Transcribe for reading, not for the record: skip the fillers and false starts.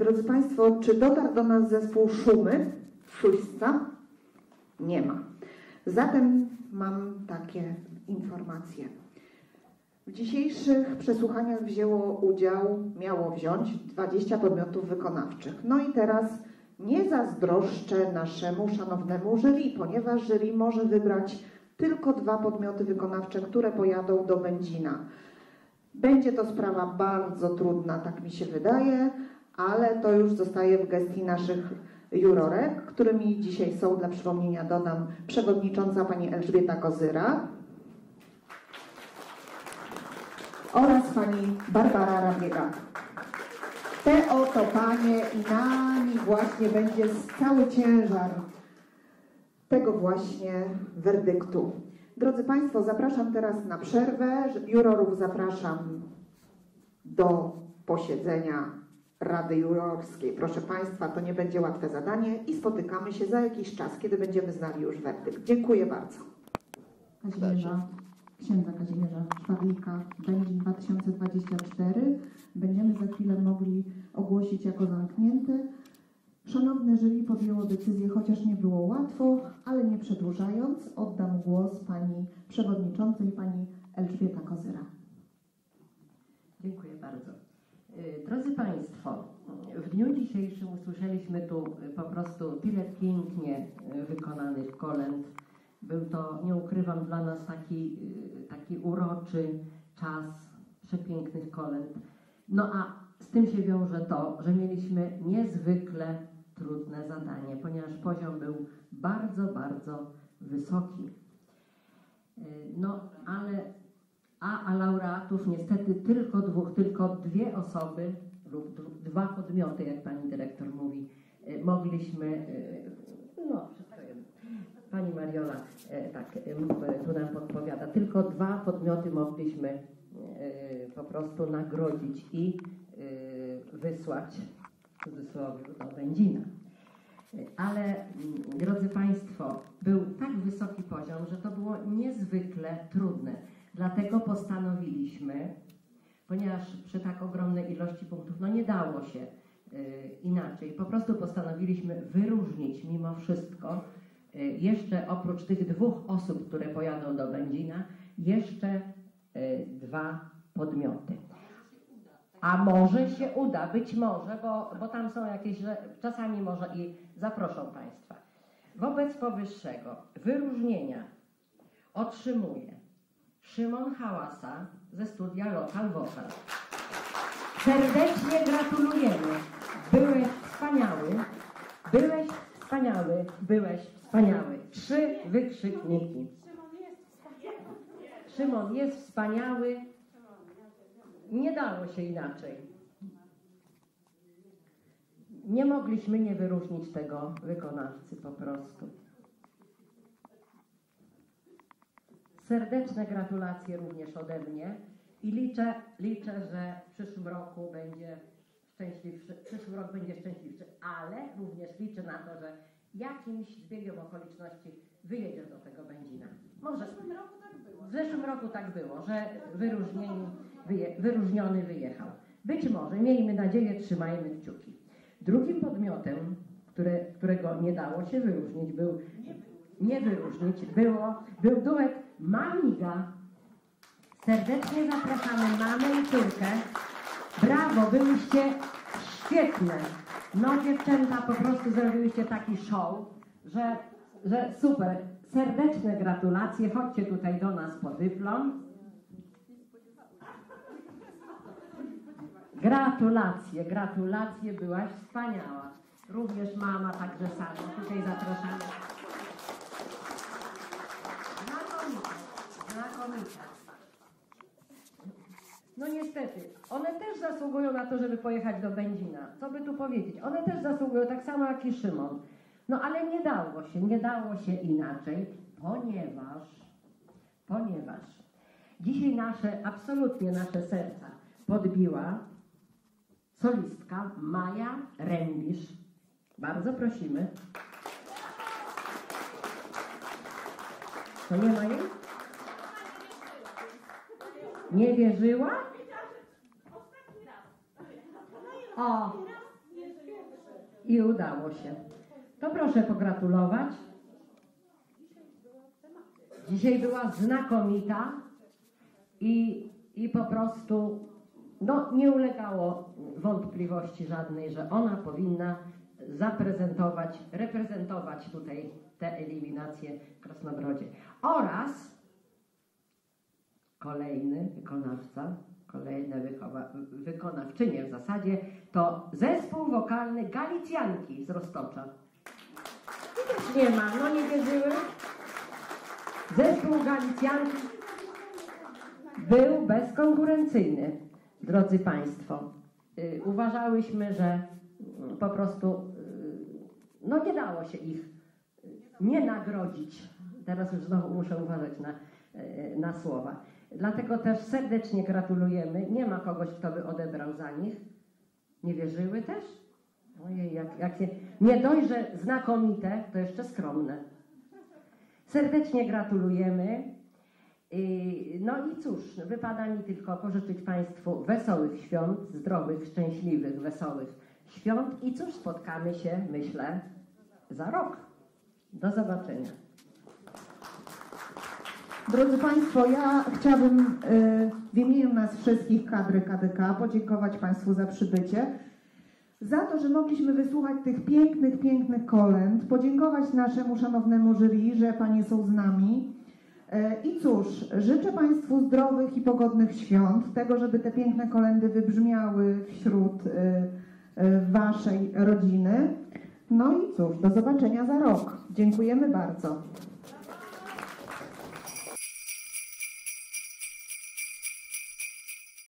Drodzy Państwo, czy dotarł do nas zespół Szumy? Szuśca? Nie ma. Zatem mam takie informacje. W dzisiejszych przesłuchaniach miało wziąć 20 podmiotów wykonawczych. No i teraz nie zazdroszczę naszemu szanownemu jury, ponieważ jury może wybrać tylko 2 podmioty wykonawcze, które pojadą do Będzina. Będzie to sprawa bardzo trudna, tak mi się wydaje, ale to już zostaje w gestii naszych jurorek, którymi dzisiaj są, dla przypomnienia dodam, przewodnicząca pani Elżbieta Kozyra oraz pani Barbara Rabiega. Te oto panie i na nich właśnie będzie cały ciężar tego właśnie werdyktu. Drodzy Państwo, zapraszam teraz na przerwę. Jurorów zapraszam do posiedzenia Rady Jurorskiej. Proszę Państwa, to nie będzie łatwe zadanie i spotykamy się za jakiś czas, kiedy będziemy znali już werdykt. Dziękuję bardzo. Księdza Kazimierza Szwadlika, Będzin 2024. Będziemy za chwilę mogli ogłosić jako zamknięty. Szanowne jury podjęło decyzję, chociaż nie było łatwo, ale nie przedłużając, oddam głos pani przewodniczącej, pani Elżbieta Kozyra. Dziękuję bardzo. Drodzy Państwo, w dniu dzisiejszym usłyszeliśmy tu po prostu tyle pięknie wykonanych kolęd. Był to, nie ukrywam, dla nas taki uroczy czas przepięknych kolęd. No a z tym się wiąże to, że mieliśmy niezwykle trudne zadanie, ponieważ poziom był bardzo, bardzo wysoki. No a laureatów niestety tylko 2 osoby lub 2 podmioty, jak pani dyrektor mówi, mogliśmy, no wszystko jedno. Pani Mariola tak tu nam podpowiada, tylko 2 podmioty mogliśmy po prostu nagrodzić i wysłać w cudzysłowie do Będzina. Ale drodzy Państwo, był tak wysoki poziom, że to było niezwykle trudne. Dlatego postanowiliśmy, ponieważ przy tak ogromnej ilości punktów, no nie dało się inaczej, po prostu postanowiliśmy wyróżnić mimo wszystko jeszcze oprócz tych 2 osób, które pojadą do Będzina, jeszcze 2 podmioty. A może się uda, być może, bo tam są jakieś, że czasami może i zaproszą Państwa. Wobec powyższego wyróżnienia otrzymuje Szymon Hałasa ze studia Local Vocal. Serdecznie gratulujemy. Byłeś wspaniały, byłeś wspaniały, byłeś wspaniały. 3 wykrzykniki. Szymon jest wspaniały. Nie dało się inaczej. Nie mogliśmy nie wyróżnić tego wykonawcy po prostu. Serdeczne gratulacje również ode mnie i liczę, że w przyszłym roku będzie szczęśliwszy, ale również liczę na to, że jakimś zbiegiem okoliczności wyjedziesz do tego Będzina. Może w zeszłym roku tak było, że wyróżniony wyjechał. Być może, miejmy nadzieję, trzymajmy kciuki. Drugim podmiotem, którego nie dało się wyróżnić, był duet Mamiga. Serdecznie zapraszamy mamę i córkę. Brawo, byłyście świetne. No dziewczęta, po prostu zrobiłyście taki show, że super. Serdeczne gratulacje. Chodźcie tutaj do nas po dyplom. Gratulacje, byłaś wspaniała. Również mama, także sama. Tutaj zapraszamy. Znakomite. No niestety, one też zasługują na to, żeby pojechać do Będzina. Co by tu powiedzieć? One też zasługują, tak samo jak i Szymon. No ale nie dało się inaczej, ponieważ dzisiaj absolutnie nasze serca podbiła solistka Maja Rębisz. Bardzo prosimy. To nie ma jej? Nie wierzyła? O! I udało się. To proszę pogratulować. Dzisiaj była znakomita i po prostu no, nie ulegało wątpliwości żadnej, że ona powinna reprezentować tutaj te eliminacje w Krasnobrodzie. Oraz kolejny wykonawca, kolejne wykonawczynie w zasadzie, to zespół wokalny Galicjanki z Roztocza. I też nie ma, no nie wierzyły. Zespół Galicjanki był bezkonkurencyjny, drodzy Państwo. Uważałyśmy, że po prostu no nie dało się ich nie nagrodzić. Teraz już znowu muszę uważać na słowa. Dlatego też serdecznie gratulujemy. Nie ma kogoś, kto by odebrał za nich. Nie wierzyły też? Ojej, jak się... Nie dość, że znakomite, to jeszcze skromne. Serdecznie gratulujemy. No i cóż, wypada mi tylko pożyczyć Państwu wesołych świąt, zdrowych, szczęśliwych, wesołych świąt i cóż, spotkamy się, myślę, za rok. Do zobaczenia. Drodzy Państwo, ja chciałabym w imieniu nas wszystkich kadry KDK podziękować Państwu za przybycie, za to, że mogliśmy wysłuchać tych pięknych, pięknych kolęd, podziękować naszemu szanownemu jury, że Panie są z nami. I cóż, życzę Państwu zdrowych i pogodnych świąt, tego, żeby te piękne kolędy wybrzmiały wśród Waszej rodziny. No i cóż, do zobaczenia za rok. Dziękujemy bardzo.